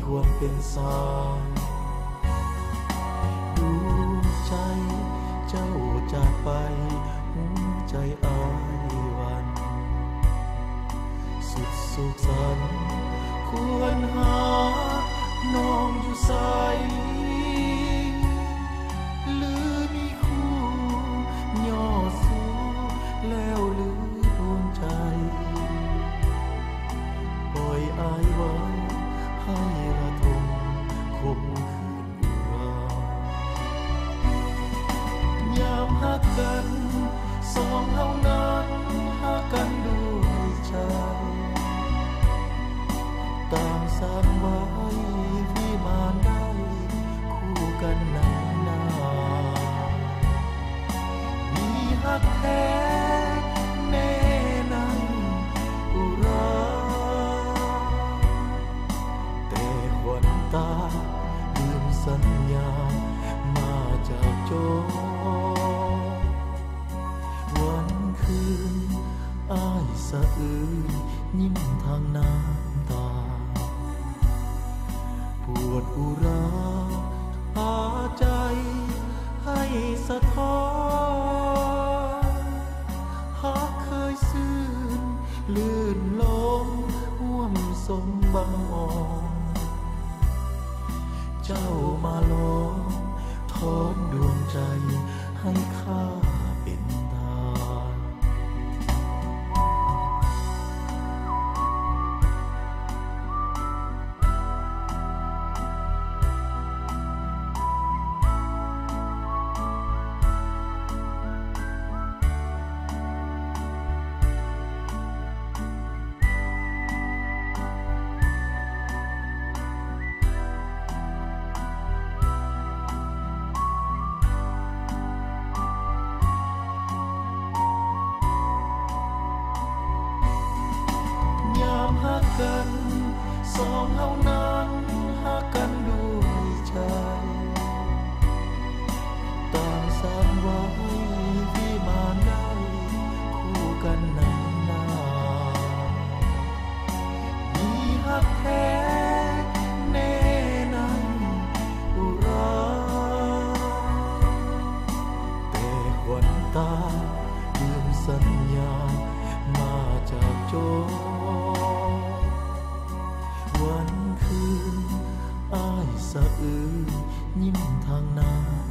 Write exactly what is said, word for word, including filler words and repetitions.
วามเป็นสายดวงใจเจ้าจากไปหัวใจอายวันสุดสุขสันต์ควรหาน้องอยู่ใสหรือมีคู่ย่อสู้แล้วหรือดวงใจปล่อยอายไว้ให้ระทมคมคืนอุรายามหักกันสองเฮานั้นหักกันด้วยใจตามสร้างไว้วิมานได้คู่กันนานนานมีหักแท้แน่นันอุราแต่ขวัญตาลืมสัญญามาจากโจวันคืนอ้ายสะอื้นยิ้มทางน้ำตาปวดอุราหาใจให้สะท้อนหากเคยซื่นลื่นลมห่วมสมบังอ่อนเจ้ามาลองทอนดวงใจให้ข้าเป็นทานหักกันสองเฮานั้นหักกันด้วยใจต่างสร้างไว้วิมานได้คู่กันนานนานมีหักแท้แน่นันอุราแต่ขวัญตาลืมสัญญามาจากโจวันคืนอ้ายสะอื้นยิ้มทางน้ำ